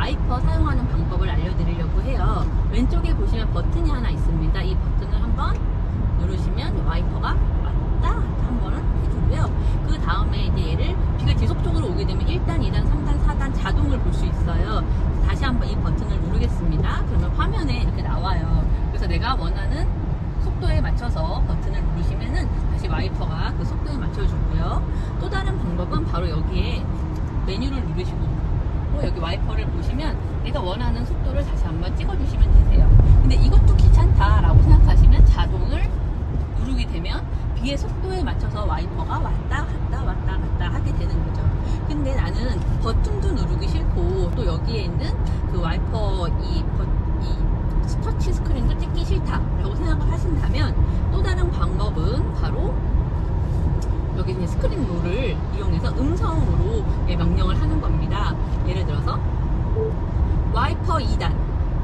와이퍼 사용하는 방법을 알려드리려고 해요. 왼쪽에 보시면 버튼이 하나 있습니다. 이 버튼을 한번 누르시면 와이퍼가 왔다 갔다 한 번은 해주고요. 그 다음에 이제 얘를 비가 지속적으로 오게 되면 1단, 2단, 3단, 4단 자동을 볼 수 있어요. 다시 한번 이 버튼을 누르겠습니다. 그러면 화면에 이렇게 나와요. 그래서 내가 원하는 속도에 맞춰서 버튼을 누르시면은 다시 와이퍼가 그 속도에 맞춰주고요. 또 다른 방법은 바로 여기에 메뉴를 누르시고 여기 와이퍼를 보시면 내가 원하는 속도를 다시 한번 찍어주시면 되세요. 근데 이것도 귀찮다라고 생각하시면 자동을 누르게 되면 비의 속도에 맞춰서 와이퍼가 왔다 갔다 왔다 갔다 하게 되는 거죠. 근데 나는 버튼도 누르기 싫고 또 여기에 있는 그 와이퍼 이 터치 스크린도 찍기 싫다라고 생각을 하신다면 또 다른 방법은 바로 여기 있는 스크린 롤을 이용해서 음성으로 명령을 하는 겁니다. 예를 들어서 와이퍼 2단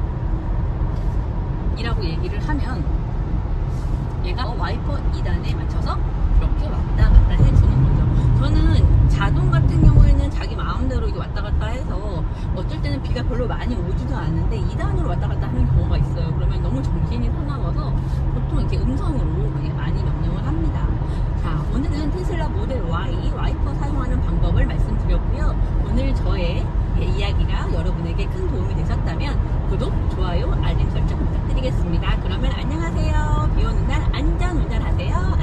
이라고 얘기를 하면 얘가 와이퍼 2단에 맞춰서 이렇게 왔다 갔다 해주는 거죠. 저는 자동 같은 경우에는 자기 마음대로 이게 왔다 갔다 해서 어쩔 때는 비가 별로 많이 오지도 않는데 2단으로 왔다 갔다 하는 경우가 있어요. 그러면 너무 정신이 사나워서 보통 이렇게 음성으로 많이 명령을 합니다. 자, 오늘은 테슬라 모델 Y 와이퍼 사용하는 방법을 말씀드렸고요. 오늘 저의 이야기가 여러분에게 큰 도움이 되셨다면 구독, 좋아요, 알림 설정 부탁드리겠습니다. 그러면 안녕하세요. 비 오는 날 안전 운전하세요.